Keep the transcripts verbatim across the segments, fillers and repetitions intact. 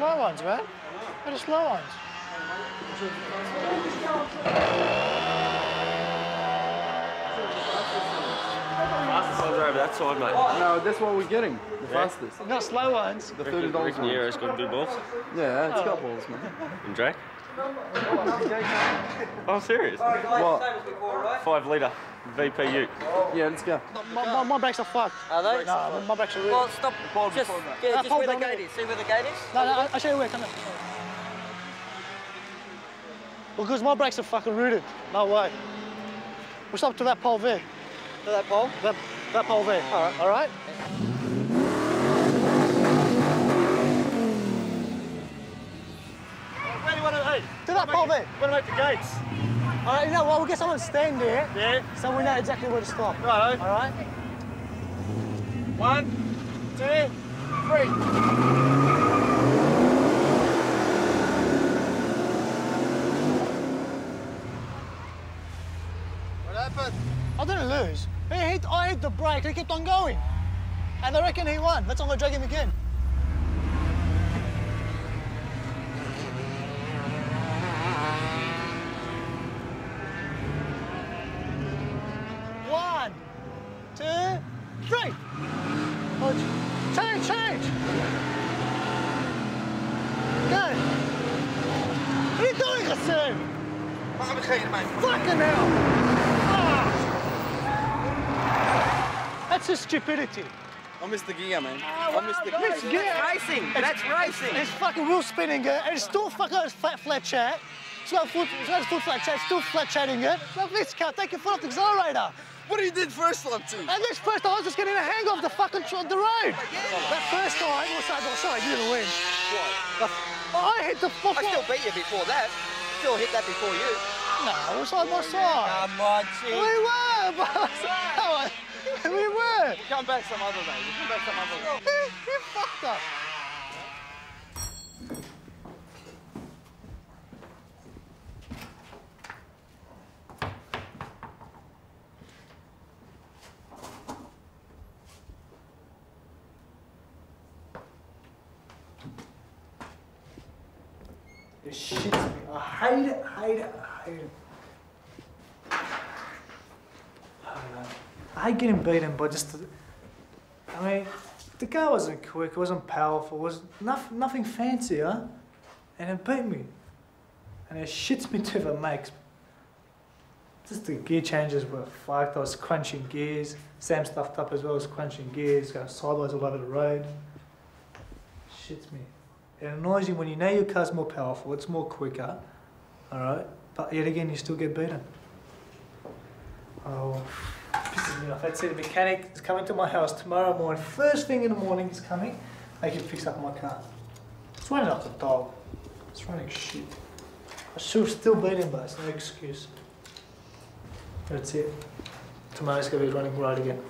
slow ones, man. They're the slow ones. Fastest ones are over that side, mate. No, that's what we're getting. The yeah. fastest. Not slow ones. The thirty dollars ones. Yeah, it's got good balls. Yeah, it's got balls, man. And Drake? Oh, I'm serious? What? Five litre V P U. Yeah, let's go. My, my, my brakes are fucked. Are they? No, my brakes are really... Well, stop. Just, yeah, just where the gate is. See where the gate is? No, no, I'll show you where. Come here. Because my brakes are fucking rooted. No way. We'll stop to that pole there. To that pole? That, that pole there. All right. All right? Where do you want to, hey? To that pole there. Want to make the gates? All right, you know what? We'll get someone to stand there. Yeah. So we know exactly where to stop. Righto. All right? One, two, three. What happened? I didn't lose. He hit, I hit the brake, he kept on going. And I reckon he won. That's why I'm going to drag him again. One, two, three. Oh, change, change. Go. What are you doing, Hassan? Fucking hell. That's just stupidity. I missed the gear, man. Oh, I missed the gear. That's gear. Racing. That's racing. It's fucking wheel spinning it, and it's still fucking got its flat, flat chat. It's got foot, it's got its foot flat chat, it's still flat chatting it. So let's cut, take your foot off the accelerator. What you did first time too? And this first time I was just getting a hang of the fucking the road. That first time, well, sorry, well, sorry, you didn't win. What? I hit the fuck. I still beat you before that. Still hit that before you. No, we're side by side. Come on, Chief. We were, boss. We were. Come back some other day. Come back some other day. You, you fucked up. It shits me. I hate it, hate it, hate it. I don't know. I hate getting beaten by just, the, I mean, the car wasn't quick, it wasn't powerful, it was nothing, nothing fancy, huh? And it beat me. And it shits me too if it makes. Just the gear changes were fucked. I was crunching gears. Sam stuffed up as well, was crunching gears, going sideways all over the road. Shits me. It annoys you when you know your car's more powerful, it's more quicker, all right? But yet again, you still get beaten. Oh, pisses me off. That's it, the mechanic is coming to my house tomorrow morning. First thing in the morning he's coming, they can fix up my car. It's running like a dog. It's running shit. I should still beat him, but it's no excuse. That's it. Tomorrow's gonna be running right again.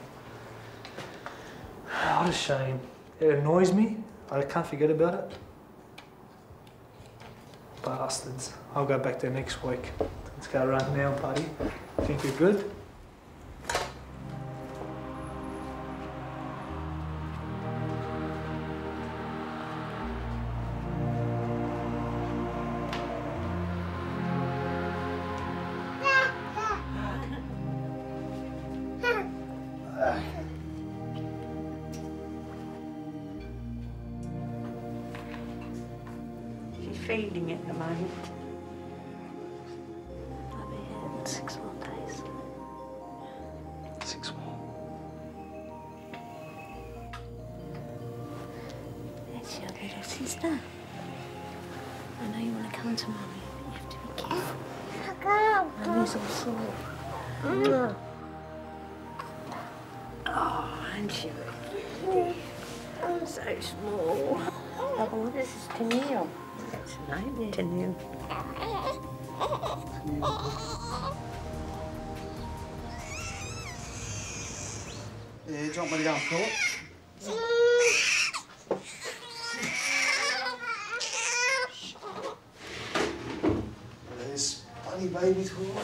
What a shame. It annoys me. I can't forget about it. Bastards. I'll go back there next week. Let's go run now, buddy. Think you're good? Feeding at the moment. I'll be here in six more days. Six more. It's your little sister. I know you want to come to Mummy, but you have to be careful. Mummy's all sore. Mm. Oh, aren't you? I'm so small. Oh, this is Tennille. That's nice, Tennille. Yeah, do you want me to go and pull it? There's funny baby toys.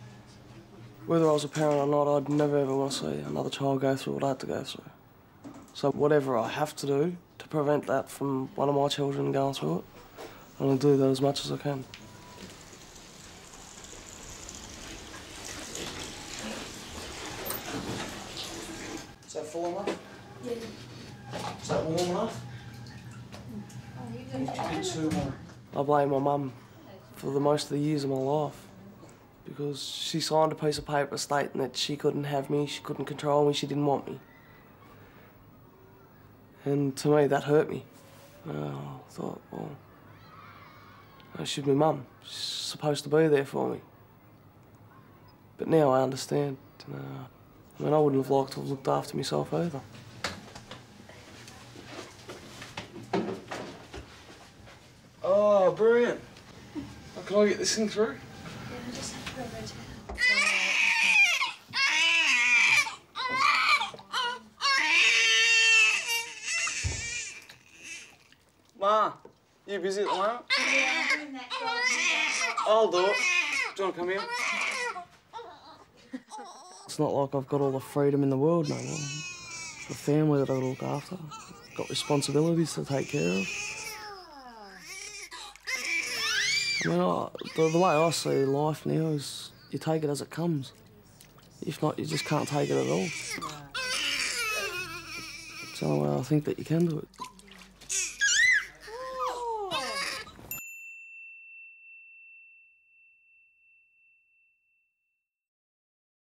Whether I was a parent or not, I'd never ever want to see another child go through what I had to go through. So whatever I have to do to prevent that from one of my children going through it, I'm going to do that as much as I can. Is that full enough? Yeah. Is that warm enough? Need two more. I blame my mum for the most of the years of my life because she signed a piece of paper stating that she couldn't have me, she couldn't control me, she didn't want me. And to me, that hurt me. Uh, I thought, well, she's my mum. She's supposed to be there for me. But now I understand. Uh, I mean, I wouldn't have liked to have looked after myself either. Oh, brilliant. Can I get this thing through? Yeah, I just have to go over to Ma, you busy at the moment? Yeah, I'm doing that job. I'll do it. Do you want to come here? It's not like I've got all the freedom in the world no more. The family that I look after, got responsibilities to take care of. I mean, I, the, the way I see life now is you take it as it comes. If not, you just can't take it at all. It's the only way I think that you can do it.